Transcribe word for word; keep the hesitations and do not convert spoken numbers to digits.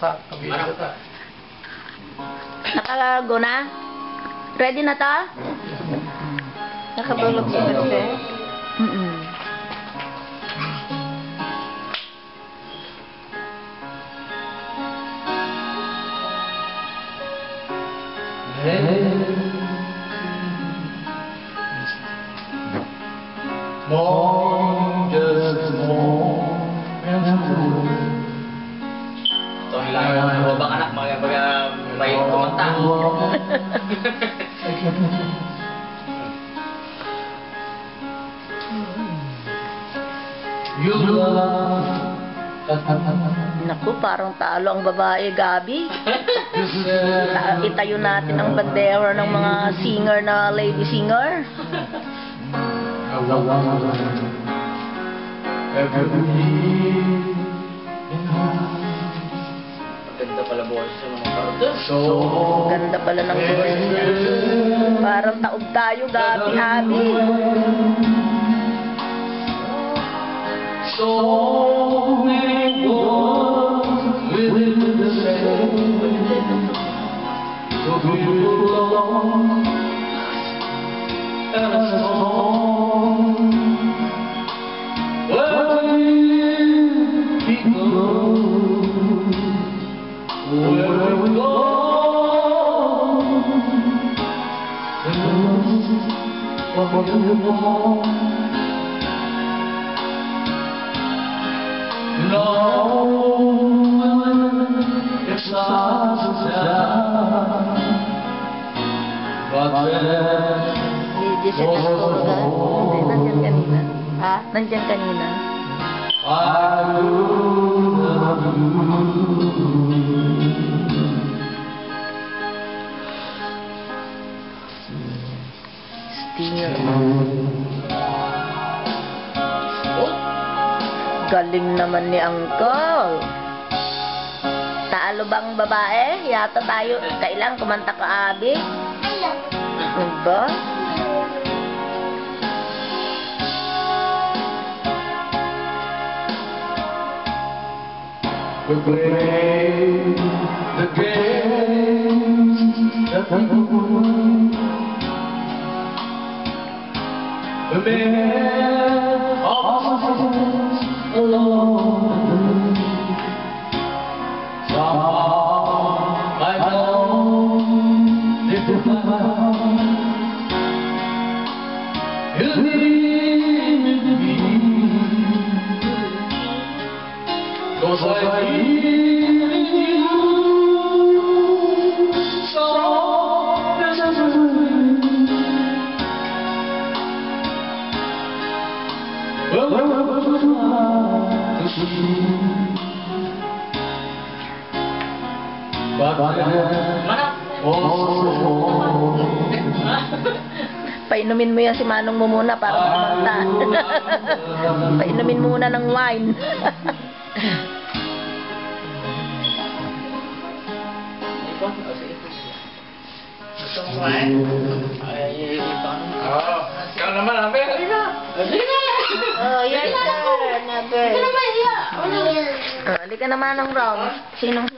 sa kabila ta. Nakalago na? Ready na ta? Nakabulog sa kape? Mm-mm. Morning, just morning. Ito ang ilang Ric Mangrobang anak, mga mga may kumanta. You love. Naku, parang talo ang babae, Gabi. Ta- Itayo natin ang bandera ng mga singer na lady singer. Maganda pala boses sa mga karotes. So, Ganda pala ng boses niya. Parang taob tayo, Gabi, Abi. so many words within the same. So beautiful alone and a song. Where will we go? Where we go? What you want? No, it's not so sad, but then Hindi siya nagpulga. Hindi, nandyan kanina. Ha? Nandyan kanina. I will love you. Stinger. Galing naman ni Uncle. Talo bang babae? Yata tayo. Kailang kumanta ka, Abi? Diba? We play the games that we win. We made ourselves alone. Somehow I know this is my heart. You'll be with me, 'cause I need you so desperately. Well, well, well, well, to see. But Manap! oh, Painumin mo yan si Manong mo muna para kumanta. Painumin muna ng wine. Gusto mo kumain? Ay, paano? ah, ikaw naman, Abe, halika. Halika! Oh, yes sir. Never. Halika naman, iya! Oh, halika naman ng Rom. Sinong